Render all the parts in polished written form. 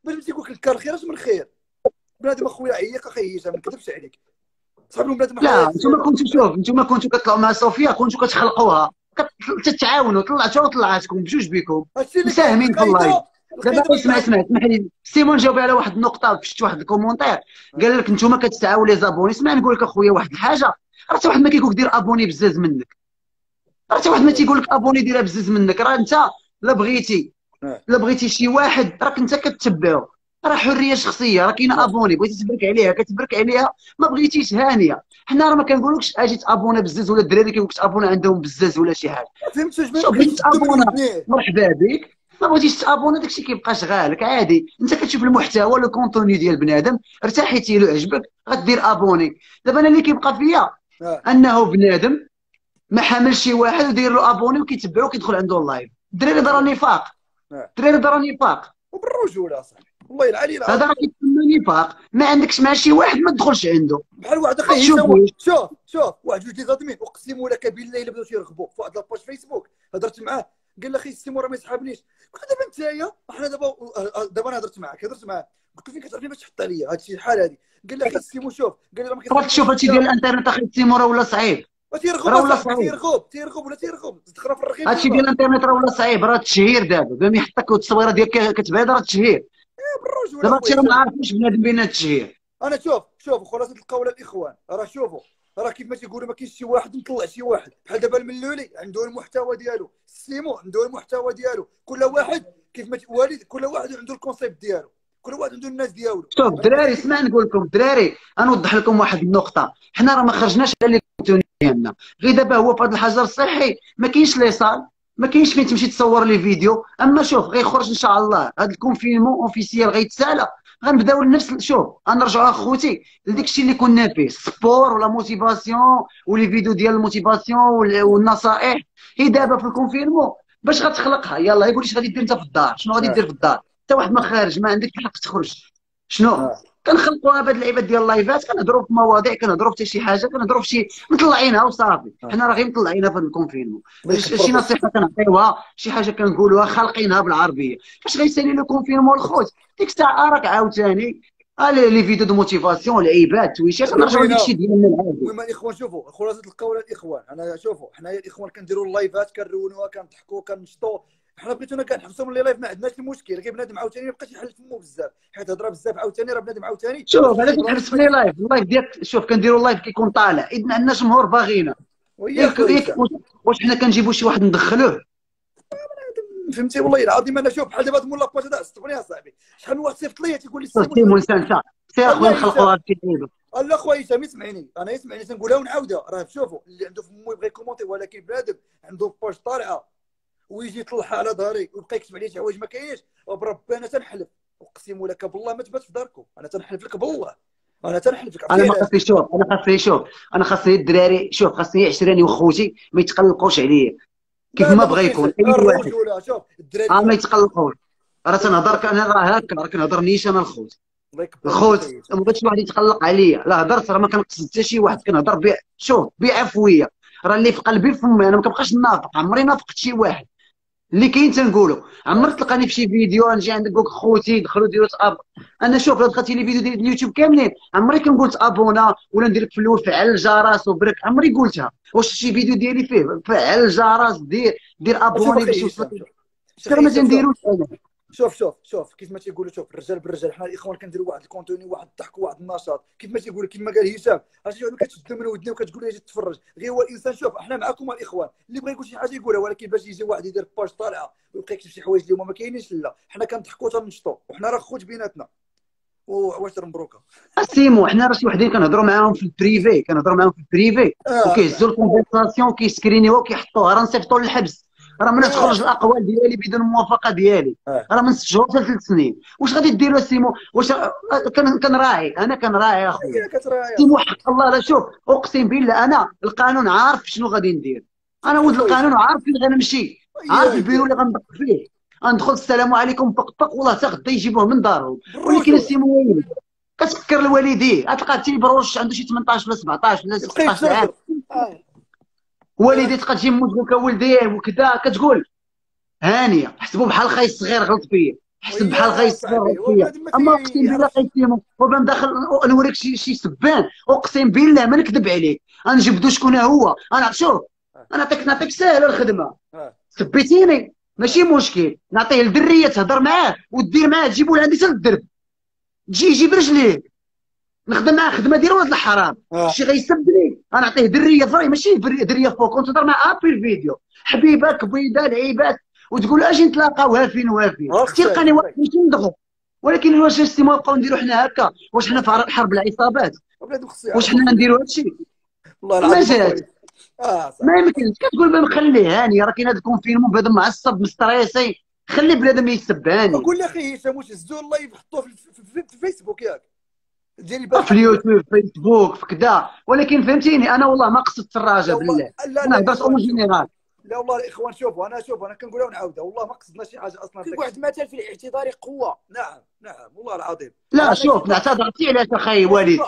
باش تيقول لك الكار خير اش من خير. بنادم اخويا عيق اخيجها، ما نكذبش عليك. صاحبي بنادم لا حياة نتوما ديالو. كنتو شوف، نتوما كنتو كطلعوا مع صوفيا، كنتو كتخلقوها، تتعاونوا، طلعتوها وطلعاتكم بجوج بكم هادشي اللي كاين. مساهمين في اللايف. دابا القيده باش اسمع تعاون. اسمع اسمح لي، سيمون جاوب على واحد النقطه، شفت واحد الكومونتير قال لك نتوما كتستعاو لي زابوني. اسمع نقول لك اخويا واحد الحاجه، راه حتى واحد ما كيقول لك دير ابوني بزاز منك، راه حتى واحد ما تيقول لك ابوني ديرها بزاز منك. راه انت لا بغيتي، اه لا بغيتي شي واحد راك انت كتبعو، راه حريه شخصيه. راه كاينه اه ابوني بغيتي تبرك عليها كتبرك عليها، ما بغيتيش هانيه. حنا راه ما كنقولكش اجي تابونا بزاز، ولا الدراري كيقولك تابونا عندهم بزاز ولا شي حاجه. فهمت واش ما شوف بغيتي كيتشدوا من تابونا ودنيه. مرحبا بك، ما بغيتيش تابونا داكشي كيبقى شغالك عادي. انت كتشوف المحتوى لو كونتوني ديال بنادم ارتحيتي له عجبك غدير ابوني. دابا انا اللي كيبقى فيا اه انه بنادم ما حاملش شي واحد ودير له ابوني وكيتبعو وكيدخل عنده اللايف. الدراري دار نفاق، اه الدراري دار نفاق. وبالرجوله صاحبي والله العلي هذا العظيم. راه كيتسمى نفاق. ما عندكش مع شي واحد ما تدخلش عنده، بحال واحد ما اخي هشام. تشوفوش. شوف واحد جوج لي زادمين اقسم لك بالله الا بداو تيرغبوا في واحد لاباج فيسبوك. هضرت معاه قال لي اخي السيمو راه ما يسحبنيش. قلت له دابا نتايا احنا دابا انا هضرت معاه قلت له فين كتعرفني باش تحط عليا هادشي الحال هادي. قال لي اخي السيمو شوف، قال لي راه ما راك تشوف كيصيفطليش هادشي ديال انت. الانترنت اخي تيمور راه ولا صعيب، تيرغب راه ولا اصاحبي، صعيب. تيرغب ولا تيرغب تقرا في الرغيف هادشي ديال دابا. الانترنت راه ولا صعيب، راه التشهير دابا بام يحطك والتصويره ديالك كتبان راه التشهير. بالرجوله دابا هادشي اخويا راه ما هشام. عارفينش بنادم بين التشهير. انا شوف خلاصه القول الاخوان راه شوفوا. راه كيف ما تيقولوا ما كاينش شي واحد مطلع شي واحد بحال دابا الملولي عنده المحتوى ديالو، السيمو عنده المحتوى ديالو، كل واحد كيف ما والد كل واحد عنده الكونسيبت ديالو، كل واحد عنده الناس ديالو. شوف انا ما الدراري، كندير. اسمع نقول لكم الدراري، نوضح لكم واحد النقطه. حنا راه ما خرجناش على لي كونتوني ديالنا، غير دابا هو في هذا الحجر الصحي ما كاينش لي صال، ما كاينش فين تمشي تصور لي فيديو. اما شوف غيخرج ان شاء الله هذا الكونفينمون اوفيسيال غيتسالى، غنبداو لنفس شوف غنرجعوا اخوتي لديك الشيء اللي كنا فيه، سبور ولا موتيفاسيون ولي فيديو ديال الموتيفاسيون والنصائح. هي دابا في الكونفينمون باش غتخلقها، يلا يقول لي اش غادي دير انت في الدار، شنو غادي اه دير في الدار؟ حتى واحد ما خارج، ما عندك الحق تخرج. شنو اه كنخلقوا هاد اللعيبات ديال اللايفات، كنهضروا في مواضيع، كنهضروا في شي حاجه، كنهضروا في شي مطلعينها وصافي. اه حنا راه غير مطلعينها في الكونفينمون، الله شي يكبر بك. نصيحه كنعطيوها، شي حاجه كنقولوها خالقينها بالعربيه. فاش غيسالي لو كونفينمون الخوت ديك الساعه راك عاوتاني لي فيديو دو موتيفاسيون، لعيبات، تويشات، غنرجعوا لديك روينه. الشيء ديالنا العادي. المهم الاخوان شوفوا خلاصه القول الاخوان، انا شوفوا حنايا الاخوان كنديروا اللايفات كنرونوها كنضحكوا كنشطوا. حنا بغيتونا كنحبسوا من لي لايف ما عندناش المشكل، غير بنادم عاوتاني ما يبقاش يحل فمو بزاف حيت هضره بزاف عاوتاني راه بنادم عاوتاني شوف خاصو علاش خبره تحبس باش في ما لي لايف؟ اللايف ديالك شوف كنديروا اللايف كيكون طالع، اذا عندنا جمهور باغينا. ويا خويا هشام. واش حنا كنجيبوا شي واحد ندخلوه؟ فهمتي والله العظيم انا شوف بحال دابا هاد مول لاباج هذا عصبني اصاحبي. شحال من واحد صيفط لي تيقول لي السيمو سيمون سانتا سير اخويا الله هشام. نخلقوها في لعيبه. الله خويا هشام يسمعني، انا يسمعني تنقولها ونعاودها. راه شوفوا اللي عنده فمو يبغي يكومونتي، ولكن بنادم عنده باج طالعه ويجي يطلعها على ظهري ويبقى يكتب عليه شي حوايج ما كاينينش، وبربي انا تنحلف اقسم لك بالله ما تبات في داركم. انا تنحلف لك بالله، انا تنحلف لك. انا عرفتي ما علاش؟ خاصني شوف، انا خاصني الدراري شوف، خاصني عشراني وخوتي ما يتقلقوش عليا كيف لا ما لا ما بغى كاينش يكون اي واحد. الرجوله. شوف الدراري ما شوف. يتقلقوش، راه الله يكبر تنهضر انا راه هكا، راه كنهضر نيش انا الخوت. الله يكبر بك الخوت اخي هشام. ما بغيتش واحد يتقلق عليا، لا هضرت راه ما كنقصد حتى شي واحد، كنهضر شوف بعفويه. راه اللي في قلبي في فمي، انا ما كنبقاش نافق، عمري نافقت شي واحد. اللي كاين تنقولوا. عمرك تلقاني في شي فيديو نجي عندك نقول لك خوتي دخلوا ديروا انا شوف لو دخلتي لي فيديو ديال اليوتيوب كاملين عمري كنقول ابونا ولا ندير لك فلوس فعل الجرس وبرك، عمري قلتها. واش شي فيديو ديالي فيه فعل الجرس دير شوف ابوني باش اخي يوصلك؟ هشام. شوف شتي راه اخي ما هشام. شوف تنديروش انا. شوف كيف ما تيقولوا. شوف الرجال بالرجال، حنا الاخوان كنديروا واحد الكونتوني، واحد الضحك، واحد النشاط. كيف ما تيقولوا كيف ما قال هشام، عرفتي شنو كتشد من ودني وكتقول لي اجي تتفرج. غير هو الانسان شوف احنا معكم الاخوان، اللي بغى يقول شي حاجه يقولها، ولكن باش يجي واحد يدير باج طالعه ويبقى يكتب شي حوايج اللي هما ما كاينينش، لا حنا كنضحكوا تنشطوا وحنا راه خوت بيناتنا. واش مبروكه. سيمو حنا راه شي وحدين كنهضروا معاهم في البريفي، اه وكيهزوا الكونفرساسيون وكيسكرينيوها وكيحطوها، راه نصيفطوا للحبس، راه من اه تخرج الاقوال ديالي بدون الموافقه ديالي، اه راه من 6 شهور حتى 3 سنين. واش غادي ديروا سيمو؟ واش كنراعي، انا كنراعي اخويا. هي كتراعي يا سيمو صاحبي. حق الله، لا شوف اقسم بالله انا القانون عارف شنو غادي ندير. انا صدق ولد اخويا القانون هشام. وعارف فين غنمشي، عارف البيرو هي اللي غندق فيه. غندخل السلام عليكم فق فق، والله حتى غدا يجيبوه من دارهم. ولكن بالرجوله. سيمو وين كتفكر الوالديه، غتلقى تيبروش عنده شي 18 ولا 17 ولا يبقى 16 عام، يتزرزر. اه والدي تبقى تجي مو تقول لك ولدي وكذا، كتقول هانيه حسبوا بحال خاي الصغير غلط فيا. حسب بحال غيصغر فيا. اما اقسم بالله غيتيمو وبان داخل نوريك شي سبان، اقسم بالله ما نكذب عليك غنجبدو شكون هو. انا شوف انا نعطيك ساهله الخدمه، سبيتيني ماشي مشكل، نعطيه لدريه تهضر معاه ودير معاه تجيبو لعندي حتى للدرب، تجي برجليه نخدم معاه خدمه ديال ولد الحرام. شي غيسبني غنعطيه دريه فري ماشي دريه فوق، كنت تهضر مع ابي الفيديو حبيبك بيضه لعيبات وتقول اجي نتلاقاو هافين وافين تلقاني واقف ماشي ندغو. ولكن واش استيما نبقاو نديرو حنا هكا؟ واش حنا في حرب العصابات؟ واش حنا نديرو هادشي؟ والله ما العظيم جات ما يمكنش. كتقول بان خليه هاني، راه كاين هذا الكونفينمون بنادم معصب مستريسي، خلي بنادم يسب هاني. قول لي اخي هشام واش هزوا اللايف حطوه في الفيسبوك ياك ديالي في اليوتيوب في فيسبوك في كذا، ولكن فهمتيني انا والله ما قصدت الراجا بالله، انا هضرت اون جينيرال. لا والله الاخوان شوفوا انا كنقولها ونعاودها، والله ما قصدنا شي حاجه اصلا. في واحد المثل في الاعتذار قوه. نعم والله العظيم. لا شوف نعتذرتي علاش اخي وليد.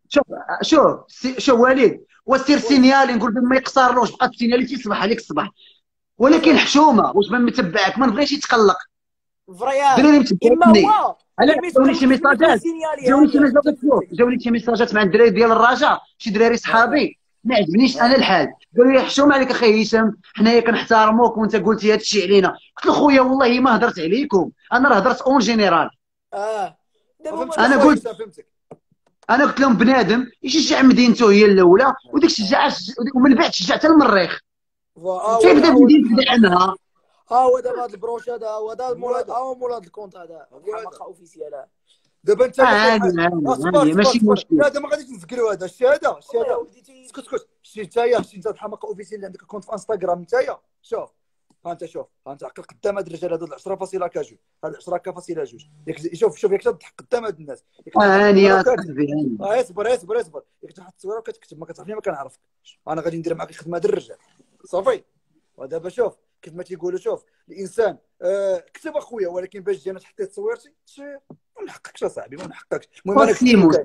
شوف وليد وسير سينيالي نقول ما يقصرلوش بقى سينيالي تصبح عليك الصباح، ولكن حشومه واش ما متبعك ما نبغيش يتقلق. فريان الدراري متبعوني هو علاش جاوني شي ميساجات، جاوني شي ميساجات مع الدراري ديال الرجاء، شي دراري صحابي ما عجبنيش انا الحال، قالوا لي حشومه عليك اخي هشام حنايا كنحترموك وانت قلتي هذا الشيء علينا. قلت له خويا والله ما هضرت عليكم، انا راه هضرت اون جينيرال. انا قلت لهم بنادم يشجع مدينته هي الاولى وديك شجع ومن بعد شجع حتى المريخ تيبدا مدينته عنها. ها هو دابا هذا البروش هذا هو هذا مول هذا الكونت هذا حماقه اوفيسيال. دابا انت ماشي مشكل. لا دابا ما غاديش نسكروا هذا الشيء هذا اسكت شتي انت الحماقه اوفيسيال اللي عندك كونت في انستغرام نتايا. شوف ها انت عقل قدام هاد الرجال هذا 10.2 هذا 10.2 شوف ياك تضحك قدام هاد الناس يا صاحبي اصبر ياك تحط التصويره وكتكتب ما كتعرفني ما كنعرفك انا غادي ندير معاك خدمه هاد الرجال صافي. ودابا شوف كيف ما تيقولوا شوف الانسان كتب اخويا ولكن باش جينا تحطي تصويرتي ما نحققش اصاحبي ما نحققش. المهم انا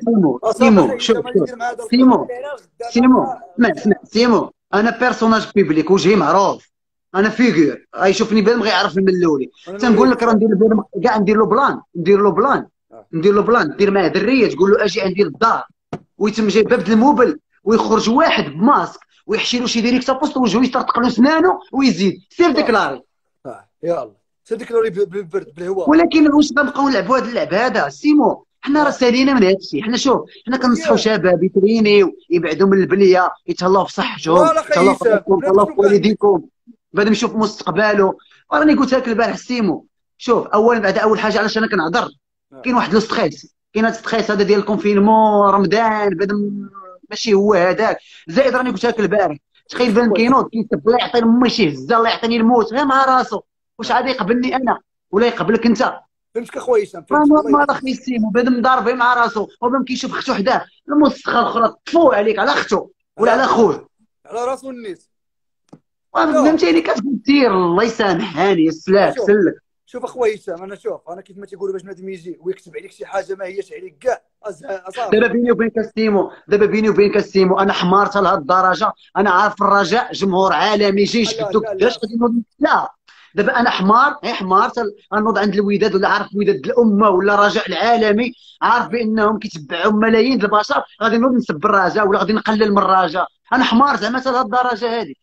سيمو انا بيرسوناج بيبليك وجهي معروف، انا فيغور غيشوفني بنادم غيعرفني من الاولي. تنقول لك راه ندير بنادم كاع ندير له بلان دير معاه دريه تقول له اجي عندي للدار ويتم جاي باب الموبل ويخرج واحد بماسك ويحشي له شي ديريكتا بوست وجهه يطرطق له سنانه ويزيد سير ديكلاري. يلا سير ديكلاري بالبرد بالهواء. ولكن واش غنبقاو نلعبوا هذا اللعب هذا سيمو؟ حنا راه سالينا من هذا الشيء. حنا شوف حنا كنصحوا شباب يترينيو يبعدوا من البليه يتهلاو في صحتهم يتهلاو في والديكم بعد يشوف مستقبله. راني قلت لك البارح سيمو شوف اول حاجه علاش انا كنهضر كاين واحد لو ستريس، كاين هذا الستريس هذا ديال الكونفينمون رمضان بعد ماشي هو هذاك. زائد راني قلت لك البارح تخيل بان كينوض كيسب الله يعطي لامي شي هزه الله يعطيني الموت غير مع راسو، واش عاد يقبلني انا ولا يقبلك انت؟ فهمتك اخويا هشام ما اخي سيمو بنادم ضاربه مع راسو وبان كيشوف اختو حداه المسخه الاخرى طفو عليك على اختو ولا على خوه على راسو النيس. فهمتيني كتقول سير الله يسامح هاني سلاك سلك. شوف اخويا هشام انا كيف ما تيقولوا باش بنادم يجي ويكتب عليك شي حاجه ما هياش عليك كاع دابا بيني وبينك السيمو انا حمارت لهاد الدرجه. انا عارف الرجاء جمهور عالمي جاي يجبدوك علاش لا دابا انا حمار غنوض عند الوداد ولا عارف وداد الامه ولا رجاء العالمي عارف بانهم كيتبعهم ملايين البشر غادي نوض نسب الرجاء ولا غادي نقلل من الرجاء. انا حمار زعما حتى لهاد الدرجه هذه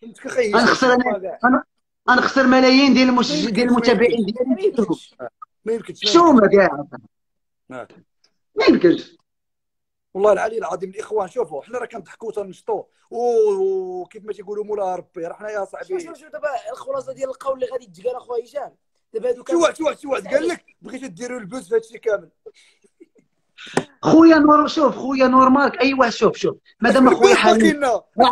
انا خسر ملايين ديال المتابعين ديالي. ما يمكنش شومه كاع ما يمكنش والله العلي العظيم. الاخوان شوفوا حنا راه كنضحكوا وتنشطوا وكيف ما تيقولوا مولا ربي راه حنا يا صاحبي. شوف دابا الخلاصه ديال القول اللي غادي تجي اخويا هشام دابا هادوك شي واحد قال لك بغيتوا ديروا البوز في هادشي كامل. خويا خويا نورمال اي واحد شوف مادام خويا حالي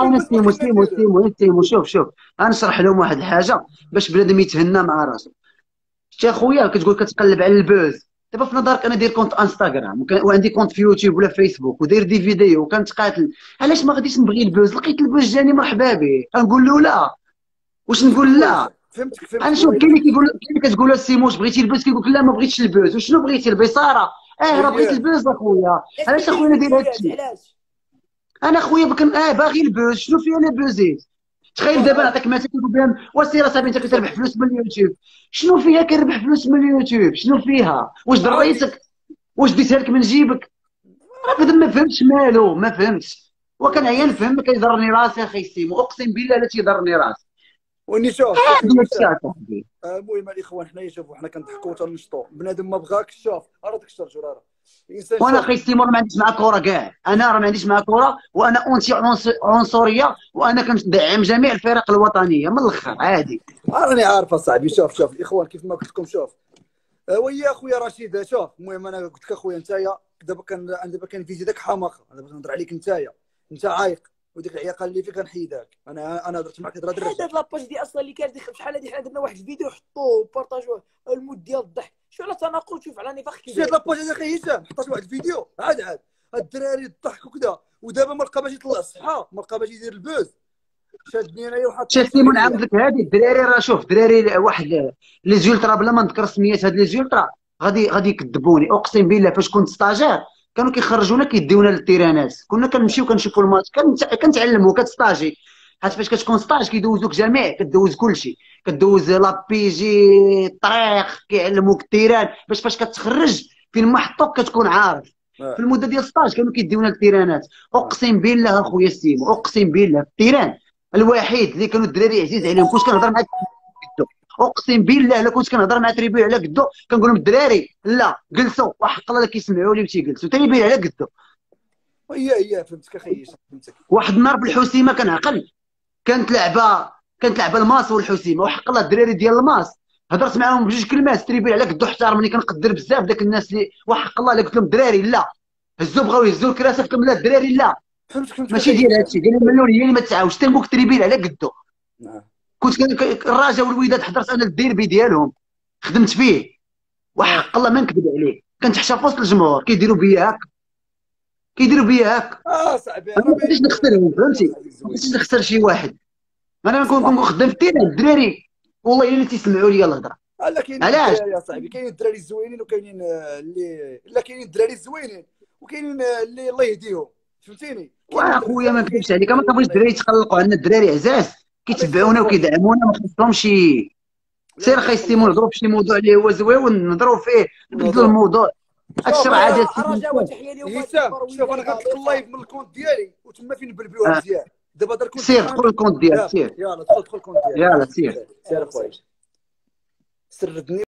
سيمو شوف غنشرح لهم واحد الحاجه باش بنادم يتهنى مع راسو. شتي خويا كتقول كتقلب على البوز دابا في نظرك انا داير كونت انستغرام وعندي كونت في يوتيوب ولا فيسبوك وداير دي فيديو وكنتقاتل، علاش ما غاديش نبغي البوز؟ لقيت البوز جاني مرحبا به غنقول له لا. واش نقول لا؟ فهمتك انا شوف كاين اللي كتقول له سيمو واش بغيتي البوز كيقول لك لا ما بغيتش البوز. وشنو بغيتي البصاره؟ راه بغيت البوز اخويا. علاش اخويا ندير هادشي؟ انا خويا باغي البوز شنو فيها انا بوزيت تخيل دابا نعطيك مثال كيقول بهم وسير اصاحبي انت كتربح فلوس من اليوتيوب. شنو فيها كنربح فلوس من اليوتيوب؟ شنو فيها؟ واش ضريتك؟ واش ديتها لك من جيبك؟ راه بدا ما فهمتش مالو، ما فهمتش. وكنعيا نفهم كيضرني راسي اخي سيمو، اقسم بالله لا تيضرني راسي. واني شوف هذا الشيء اصاحبي. المهم الاخوان حنايا شوفوا حنا كنضحكوا وتنشطوا بنادم ما بغاكش شوف راه داك الشرجور راه الانسان وانا شوف اخي سيمو ما عنديش معاه كره كاع، انا راه ما عنديش معاه كره، وانا اونتي عنصريه، وانا كندعم جميع الفرق الوطنيه من الاخر عادي. راني عارف اصاحبي. شوف الاخوان كيف ما قلت لكم شوف ويا خويا رشيد شوف المهم انا قلت لك اخويا نتايا دابا كان فيديو داك حماقه دابا كنهضر عليك نتايا انت عايق وديك العياقه اللي فيك كنحيدك. انا درت معك هضره هذا لاباج ديال اصلا اللي كان شحال هادي حنا درنا واحد الفيديو حطوه وبارطاجوه المود ديال الضحك. شو على تناقض شوف على نفاق كيف شفت لاباج هذا اخي هشام حطيت واحد الفيديو عاد الدراري الضحك وكذا ودابا ما لقى باش يطلع الصحه ما لقى باش يدير البوز شادني انايا وحط شاف سيمون نعاود لك هذه الدراري راه شوف دراري واحد لي زولترا بلا ما نذكر سميات هاد لي زولترا غادي يكذبوني اقسم بالله. فاش كنت ستاجير كانوا كيخرجونا كيديونا للتيرانات، كنا كنمشيو كنشوفوا الماتش كنتعلموا كتستاجي. حيت فاش كتكون ستاج كيدوزوك جميع كدوز كلشي، كدوز لابيجي الطريق كيعلموك التيران باش فاش كتخرج فين ما حطوك كتكون عارف. في المده ديال ستاج كانوا كيديونا للتيرانات اقسم بالله اخويا سيمو اقسم بالله التيران الوحيد اللي كانوا الدراري عزيز عليهم كنت كنهضر مع قدو. اقسم بالله الا كنت كنهضر مع تريبيو على قدو كنقول لهم الدراري لا جلسوا وحق الله كيسمعوا لي وتيجلسوا تريبيو على قدو. هي فهمتك اخي فهمتك. واحد النهار بالحسيمه كنعقل كانت لعبه الماس والحسيمه وحق الله الدراري ديال الماس هضرت معاهم بجوج كلمات تريبيو على قدو احترمني كنقدر بزاف داك الناس اللي وحق الله اللي قلت لهم الدراري لا هزوا بغاو يهزوا الكراسه قلت لهم لا الدراري لا فهمتك ماشي ديال هادشي. قال لي مليون هي اللي ما تعاودش تنبوك تريبيل على قدو. كنت الراجا والوداد حضرت انا الديربي ديالهم خدمت فيه وحق الله ما نكذب عليه كنت حشا في وسط الجمهور كيديروا بيا هكا صاحبي انا ما بغيتش نخسرهم فهمتي، ما بغيتش نخسر شي واحد. انا كنكون خدام في التيران الدراري والله الا تيسمعوا لي الهضره. لا كاينين علاش الدراري يا صاحبي كاينين الدراري الزوينين وكاينين اللي لا كاينين الدراري الزوينين وكاينين اللي الله يهديهم فهمتيني. واخويا ما نكذبش عليك ما كنبغيش الدراري يتقلقوا عندنا الدراري عزاز كيتبعونا وكيدعمونا ما خصهمش. سير اخي سيمو نهضروا في شي موضوع اللي هو زوين نهضروا فيه نبدلوا الموضوع. هادشي راه عادي. رجاء وتحيه لهم. هشام شوف انا كنطلق اللايف من الكونت ديالي وتما فين نبلبلوها مزيان. دابا دار كنت سير دخل الكونت ديالك سير يلا دخل الكونت ديالك يلا سير سير اخويا سردني.